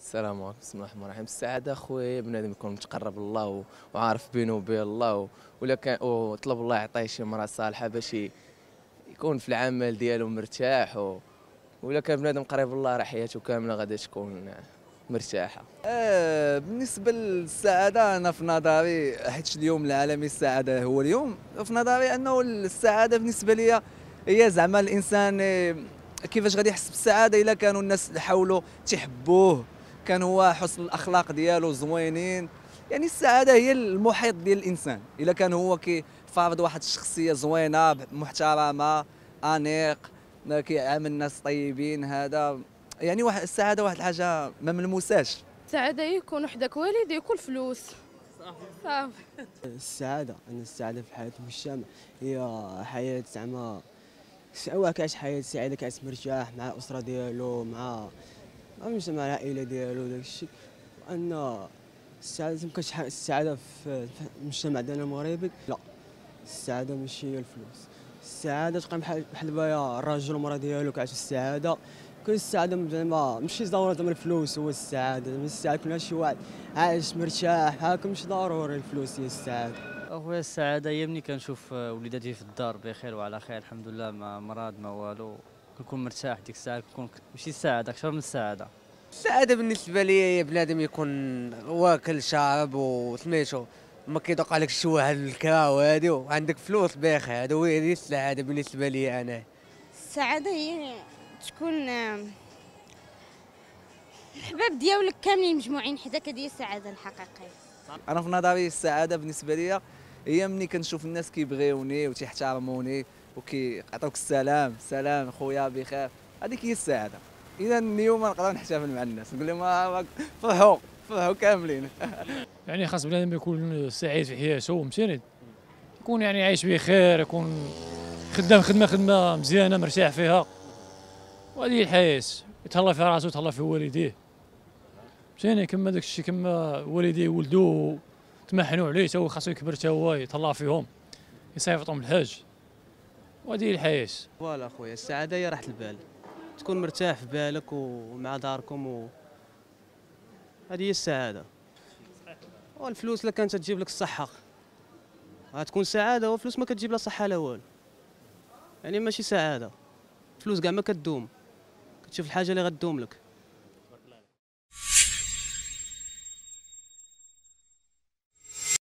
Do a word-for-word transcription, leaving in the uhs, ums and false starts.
السلام عليكم، بسم الله الرحمن الرحيم. السعادة خويا بنادم يكون متقرب لله و- وعارف بينه وبين الله و- ولا كان وطلب الله يعطيه شي مرأة صالحة باش ي- يكون في العمل ديالو مرتاح و ولا كان بنادم قريب لله راه حياته كاملة غادي تكون مرتاحة. آه، بالنسبة للسعادة أنا في نظري حيت اليوم العالمي السعادة هو اليوم. في نظري أنه السعادة بالنسبة لي هي زعما الإنسان، آه، كيفاش غادي يحس بالسعادة إلا كانوا الناس اللي حوله تيحبوه، كان هو حسن الأخلاق ديالو زوينين. يعني السعادة هي المحيط ديال الإنسان، إلا كان هو كي فارض واحد الشخصية زوينة محترمة أنيق، كيعامل الناس طيبين، هذا يعني واحد السعادة، واحد الحاجة ما ملموساش. السعادة يكون وحدك والدي يكون فلوس صافي. السعادة أن السعادة في حياة المجتمع هي حياة زعما هو كيعيش حياة سعيدة، كيعيش مرتاح مع الأسرة ديالو، مع مع المجتمع العائلة ديالو داك الشيء. وأن السعادة مكانش حق- السعادة في في المجتمع ديالنا المغربي، لا، السعادة ماشي هي الفلوس. السعادة تبقى بحال بحال دابا الراجل والمرا ديالو كيعيشوا السعادة. كل السعادة زعما ماشي ضروري زعما الفلوس هو السعادة، زعما السعادة كل شي واحد عايش مرتاح هاكا، ماشي ضروري الفلوس هي السعادة. اخويا السعاده هي ملي كنشوف وليداتي في الدار بخير وعلى خير الحمد لله، ما مرض ما والو، كنكون مرتاح ديك الساعه، كنكون ماشي السعاده اكثر من السعاده. السعادة بالنسبة لي هي بنادم يكون واكل شارب وسميتو ما كيدوق عليك شي واحد الكرا وهادي وعندك فلوس بخير، هادو هي السعادة بالنسبة لي أنا. السعادة هي تكون آه، الحباب ديالك كاملين مجموعين حداك، هذه هي السعادة الحقيقية. انا في نظري السعاده بالنسبه لي هي ملي كنشوف الناس كيبغيوني وتيحترموني وكيعطوك السلام، سلام خويا بخير، هذيك هي السعاده. اذا اليوم نقدر نحتفل مع الناس نقول لهم آه، فرحوا فرحوا كاملين. يعني خاص بنادم يكون سعيد في حياته فهمتيني، يكون يعني عايش بخير، يكون خدام خدمه خدمه مزيانه مرتاح فيها، وهذه هي الحياه. يتهلا في راسو يتهلا في والديه فهمتيني، كما داك الشيء كما والديه ولدوه تمحنوا عليه، تا هو خاصو يكبر تا هو يتهلا فيهم، يصيفطهم الحاج، وهذه هي الحياه. فوالا خويا، السعادة هي راحة البال، تكون مرتاح في بالك ومع داركم و... هذه هي السعادة. والفلوس لا كانت تجيب لك الصحة غتكون سعادة، والفلوس ما كتجيب لا صحة لا والو، يعني ماشي سعادة. الفلوس كاع ما كتدوم، كتشوف الحاجة اللي غتدوم لك.